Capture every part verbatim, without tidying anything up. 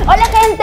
¡Hola, gente!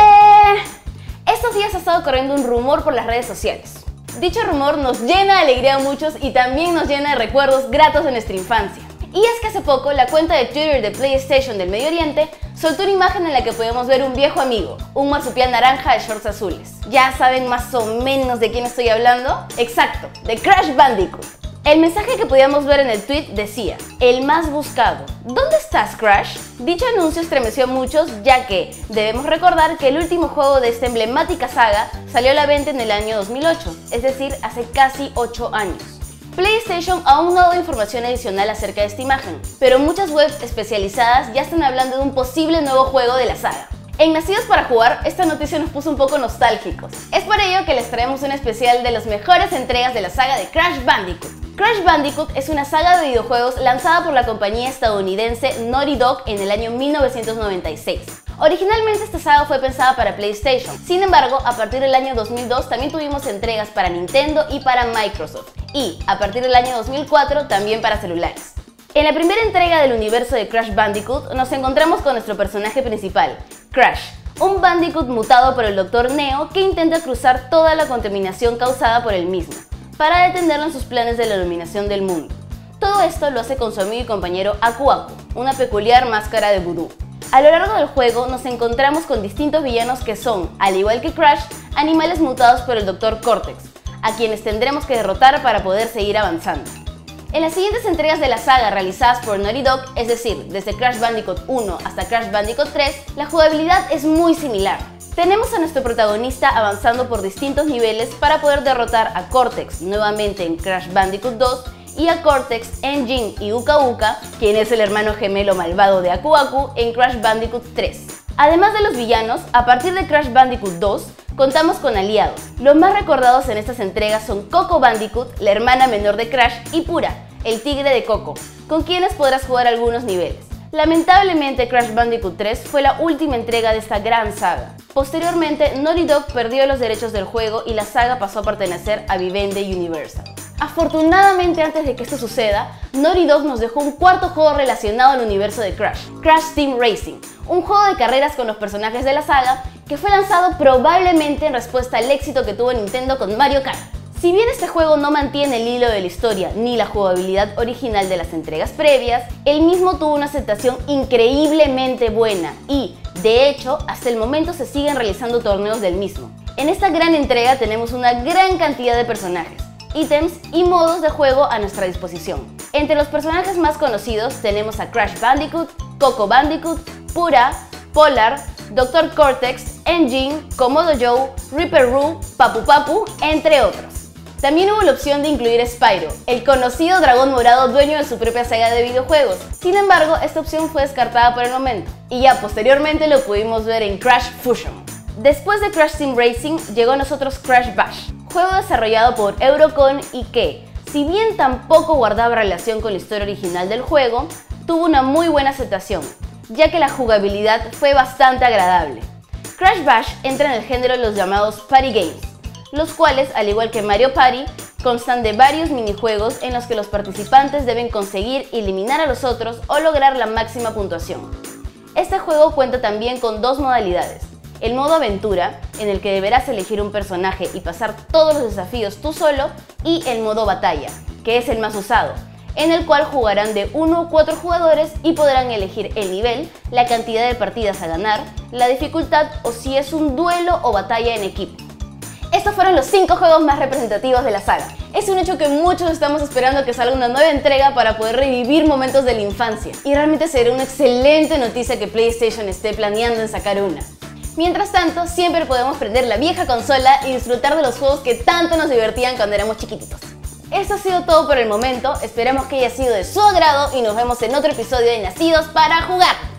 Estos días ha estado corriendo un rumor por las redes sociales. Dicho rumor nos llena de alegría a muchos y también nos llena de recuerdos gratos de nuestra infancia. Y es que hace poco la cuenta de Twitter de PlayStation del Medio Oriente soltó una imagen en la que podemos ver un viejo amigo, un marsupial naranja de shorts azules. ¿Ya saben más o menos de quién estoy hablando? Exacto, de Crash Bandicoot. El mensaje que podíamos ver en el tweet decía: el más buscado. ¿Dónde estás, Crash? Dicho anuncio estremeció a muchos, ya que debemos recordar que el último juego de esta emblemática saga salió a la venta en el año dos mil ocho, es decir, hace casi ocho años. PlayStation aún no ha dado información adicional acerca de esta imagen, pero muchas webs especializadas ya están hablando de un posible nuevo juego de la saga. En Nacidos para Jugar, esta noticia nos puso un poco nostálgicos. Es por ello que les traemos un especial de las mejores entregas de la saga de Crash Bandicoot. Crash Bandicoot es una saga de videojuegos lanzada por la compañía estadounidense Naughty Dog en el año mil novecientos noventa y seis. Originalmente esta saga fue pensada para PlayStation, sin embargo, a partir del año dos mil dos también tuvimos entregas para Nintendo y para Microsoft, y a partir del año dos mil cuatro también para celulares. En la primera entrega del universo de Crash Bandicoot nos encontramos con nuestro personaje principal, Crash, un Bandicoot mutado por el doctor Neo que intenta cruzar toda la contaminación causada por él mismo, para detenerlo en sus planes de la iluminación del mundo. Todo esto lo hace con su amigo y compañero Aku Aku, una peculiar máscara de vudú. A lo largo del juego nos encontramos con distintos villanos que son, al igual que Crash, animales mutados por el doctor Cortex, a quienes tendremos que derrotar para poder seguir avanzando. En las siguientes entregas de la saga realizadas por Naughty Dog, es decir, desde Crash Bandicoot uno hasta Crash Bandicoot tres, la jugabilidad es muy similar. Tenemos a nuestro protagonista avanzando por distintos niveles para poder derrotar a Cortex nuevamente en Crash Bandicoot dos y a Cortex, N. Gin y Uka Uka, quien es el hermano gemelo malvado de Aku Aku, en Crash Bandicoot tres. Además de los villanos, a partir de Crash Bandicoot dos, contamos con aliados. Los más recordados en estas entregas son Coco Bandicoot, la hermana menor de Crash, y Pura, el tigre de Coco, con quienes podrás jugar algunos niveles. Lamentablemente, Crash Bandicoot tres fue la última entrega de esta gran saga. Posteriormente, Naughty Dog perdió los derechos del juego y la saga pasó a pertenecer a Vivendi Universal. Afortunadamente, antes de que esto suceda, Naughty Dog nos dejó un cuarto juego relacionado al universo de Crash, Crash Team Racing, un juego de carreras con los personajes de la saga que fue lanzado probablemente en respuesta al éxito que tuvo Nintendo con Mario Kart. Si bien este juego no mantiene el hilo de la historia ni la jugabilidad original de las entregas previas, el mismo tuvo una aceptación increíblemente buena y, de hecho, hasta el momento se siguen realizando torneos del mismo. En esta gran entrega tenemos una gran cantidad de personajes, ítems y modos de juego a nuestra disposición. Entre los personajes más conocidos tenemos a Crash Bandicoot, Coco Bandicoot, Pura, Polar, doctor Cortex, N. Gin, Komodo Joe, Ripper Roo, Papu Papu, entre otros. También hubo la opción de incluir a Spyro, el conocido dragón morado dueño de su propia saga de videojuegos. Sin embargo, esta opción fue descartada por el momento, y ya posteriormente lo pudimos ver en Crash Fusion. Después de Crash Team Racing, llegó a nosotros Crash Bash, juego desarrollado por Eurocon y que, si bien tampoco guardaba relación con la historia original del juego, tuvo una muy buena aceptación, ya que la jugabilidad fue bastante agradable. Crash Bash entra en el género de los llamados Party Games, los cuales, al igual que Mario Party, constan de varios minijuegos en los que los participantes deben conseguir eliminar a los otros o lograr la máxima puntuación. Este juego cuenta también con dos modalidades: el modo aventura, en el que deberás elegir un personaje y pasar todos los desafíos tú solo, y el modo batalla, que es el más usado, en el cual jugarán de uno a cuatro jugadores y podrán elegir el nivel, la cantidad de partidas a ganar, la dificultad o si es un duelo o batalla en equipo. Estos fueron los cinco juegos más representativos de la saga. Es un hecho que muchos estamos esperando que salga una nueva entrega para poder revivir momentos de la infancia, y realmente será una excelente noticia que PlayStation esté planeando en sacar una. Mientras tanto, siempre podemos prender la vieja consola y disfrutar de los juegos que tanto nos divertían cuando éramos chiquititos. Esto ha sido todo por el momento, esperamos que haya sido de su agrado y nos vemos en otro episodio de Nacidos para Jugar.